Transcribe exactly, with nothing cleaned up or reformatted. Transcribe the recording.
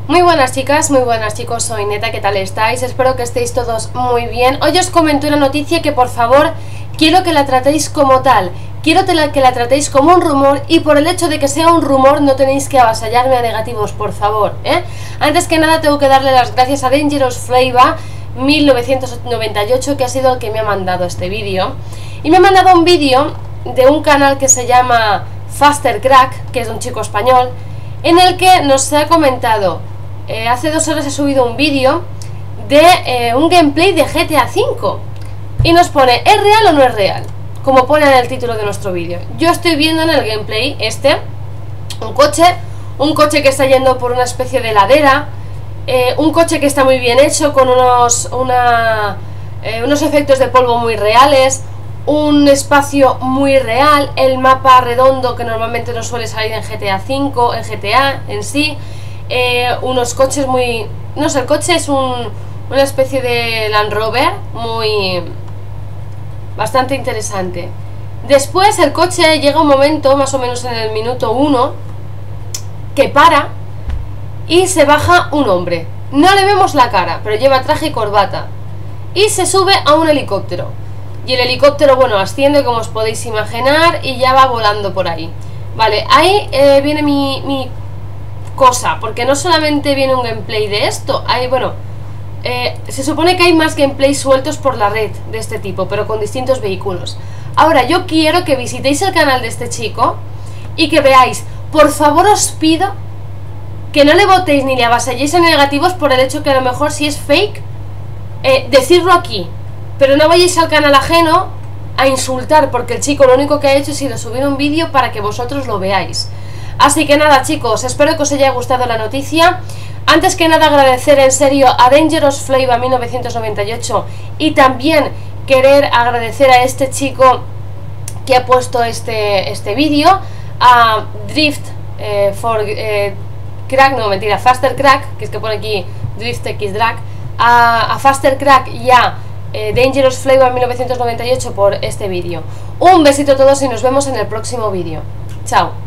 Muy buenas chicas, muy buenas chicos, soy Neta, ¿qué tal estáis? Espero que estéis todos muy bien. Hoy os comento una noticia que por favor quiero que la tratéis como tal. Quiero que la tratéis como un rumor y por el hecho de que sea un rumor no tenéis que avasallarme a negativos, por favor, ¿eh? Antes que nada tengo que darle las gracias a Dangerous Flavor mil novecientos noventa y ocho, que ha sido el que me ha mandado este vídeo. Y me ha mandado un vídeo de un canal que se llama Faster Crack, que es de un chico español, en el que nos ha comentado, eh, hace dos horas he subido un vídeo de eh, un gameplay de G T A cinco y nos pone, ¿es real o no es real? Como pone en el título de nuestro vídeo. Yo estoy viendo en el gameplay este un coche, un coche que está yendo por una especie de ladera, eh, un coche que está muy bien hecho, con unos, una, eh, unos efectos de polvo muy reales, un espacio muy real, el mapa redondo que normalmente no suele salir en G T A cinco, en G T A en sí, eh, unos coches muy... no sé, el coche es un, una especie de Land Rover muy... bastante interesante. Después el coche llega un momento, más o menos en el minuto uno, que para y se baja un hombre. No le vemos la cara, pero lleva traje y corbata. Y se sube a un helicóptero. Y el helicóptero, bueno, asciende como os podéis imaginar y ya va volando por ahí. Vale, ahí eh, viene mi, mi cosa, porque no solamente viene un gameplay de esto, hay, bueno, eh, se supone que hay más gameplays sueltos por la red de este tipo, pero con distintos vehículos. Ahora, yo quiero que visitéis el canal de este chico y que veáis, por favor os pido que no le votéis ni le avasalléis en negativos por el hecho que a lo mejor si es fake, eh, decirlo aquí. Pero no vayáis al canal ajeno a insultar, porque el chico lo único que ha hecho ha sido subir un vídeo para que vosotros lo veáis. Así que nada chicos, espero que os haya gustado la noticia. Antes que nada agradecer en serio a Dangerous Flavor mil novecientos noventa y ocho y también querer agradecer a este chico que ha puesto este, este vídeo, a Drift eh, for eh, Crack, no mentira, Faster Crack, que es que pone aquí Drift X Drag, a, a Faster Crack y a Eh, Dangerous Flavor mil novecientos noventa y ocho por este vídeo. Un besito a todos y nos vemos en el próximo vídeo. Chao.